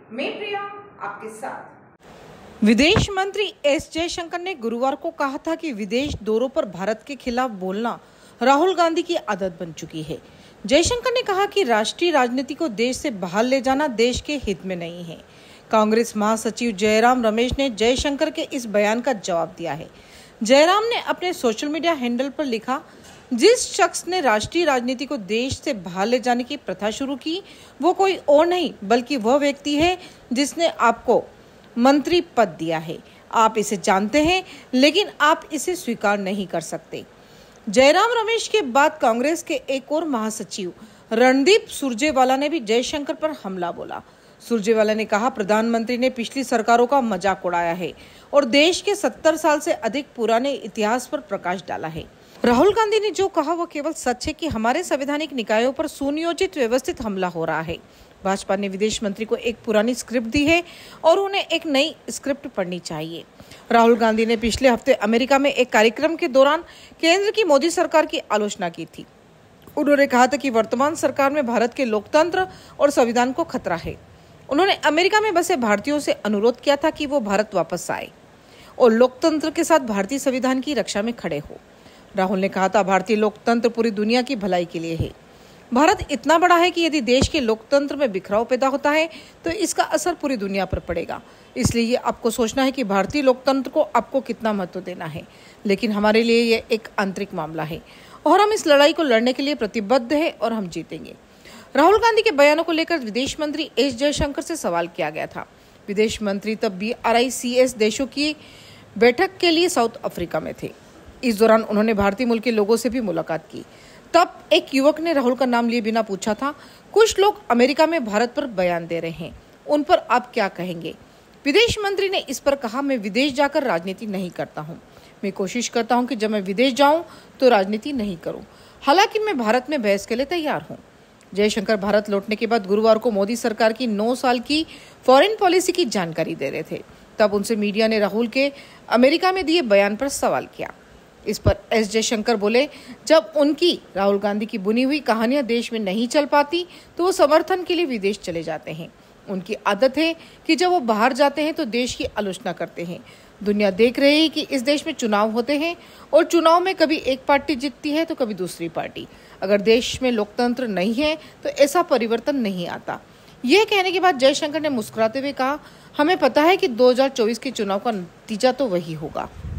मैं प्रिया आपके साथ। विदेश मंत्री एस जयशंकर ने गुरुवार को कहा था कि विदेश दौरों पर भारत के खिलाफ बोलना राहुल गांधी की आदत बन चुकी है। जयशंकर ने कहा कि राष्ट्रीय राजनीति को देश से बाहर ले जाना देश के हित में नहीं है। कांग्रेस महासचिव जयराम रमेश ने जयशंकर के इस बयान का जवाब दिया है। जयराम ने अपने सोशल मीडिया हैंडल पर लिखा, जिस शख्स ने राष्ट्रीय राजनीति को देश से बाहर ले जाने की प्रथा शुरू की वो कोई और नहीं बल्कि वह व्यक्ति है जिसने आपको मंत्री पद दिया है। आप इसे जानते हैं लेकिन आप इसे स्वीकार नहीं कर सकते। जयराम रमेश के बाद कांग्रेस के एक और महासचिव रणदीप सुरजेवाला ने भी जयशंकर पर हमला बोला। सुरजेवाला ने कहा, प्रधानमंत्री ने पिछली सरकारों का मजाक उड़ाया है और देश के 70 साल से अधिक पुराने इतिहास पर प्रकाश डाला है। राहुल गांधी ने जो कहा वो केवल सच है कि हमारे संवैधानिक निकायों पर सुनियोजित व्यवस्थित हमला हो रहा है। भाजपा ने विदेश मंत्री को एक पुरानी स्क्रिप्ट दी है और उन्हें एक नई स्क्रिप्ट पढ़नी चाहिए। राहुल गांधी ने पिछले हफ्ते अमेरिका में एक कार्यक्रम के दौरान केंद्र की मोदी सरकार की आलोचना की थी। उन्होंने कहा था कि वर्तमान सरकार में भारत के लोकतंत्र और संविधान को खतरा है। उन्होंने अमेरिका में बसे भारतीयों से अनुरोध किया था कि वो भारत वापस आए और लोकतंत्र के साथ भारतीय संविधान की रक्षा में खड़े हो। राहुल ने कहा था, भारतीय लोकतंत्र पूरी दुनिया की भलाई के लिए है। भारत इतना बड़ा है कि यदि देश के लोकतंत्र में बिखराव पैदा होता है तो इसका असर पूरी दुनिया पर पड़ेगा। इसलिए ये आपको सोचना है कि भारतीय लोकतंत्र को आपको कितना महत्व देना है, लेकिन हमारे लिए ये एक आंतरिक मामला है और हम इस लड़ाई को लड़ने के लिए प्रतिबद्ध है और हम जीतेंगे। राहुल गांधी के बयानों को लेकर विदेश मंत्री एस जयशंकर से सवाल किया गया था। विदेश मंत्री तब BRICS देशों की बैठक के लिए साउथ अफ्रीका में थे। इस दौरान उन्होंने भारतीय मूल के लोगों से भी मुलाकात की। तब एक युवक ने राहुल का नाम लिए बिना पूछा था, कुछ लोग अमेरिका में भारत पर बयान दे रहे हैं, उन पर आप क्या कहेंगे? विदेश मंत्री ने इस पर कहा, मैं विदेश जाकर राजनीति नहीं करता हूं। मैं कोशिश करता हूं कि जब मैं विदेश जाऊं तो राजनीति नहीं करूं। हालांकि मैं भारत में बहस के लिए तैयार हूं। जयशंकर भारत लौटने के बाद गुरुवार को मोदी सरकार की 9 साल की फॉरेन पॉलिसी की जानकारी दे रहे थे। तब उनसे मीडिया ने राहुल के अमेरिका में दिए बयान पर सवाल किया। इस पर एस जयशंकर बोले, जब उनकी राहुल गांधी की बुनी हुई कहानियां देश में नहीं चल पाती तो वो समर्थन के लिए विदेश चले जाते हैं। उनकी आदत है कि जब वो बाहर जाते हैं तो देश की आलोचना करते हैं। दुनिया देख रही है कि इस देश में चुनाव होते हैं और चुनाव में कभी एक पार्टी जीतती है तो कभी दूसरी पार्टी। अगर देश में लोकतंत्र नहीं है तो ऐसा परिवर्तन नहीं आता। यह कहने के बाद जयशंकर ने मुस्कुराते हुए कहा, हमें पता है कि 2024 के चुनाव का नतीजा तो वही होगा।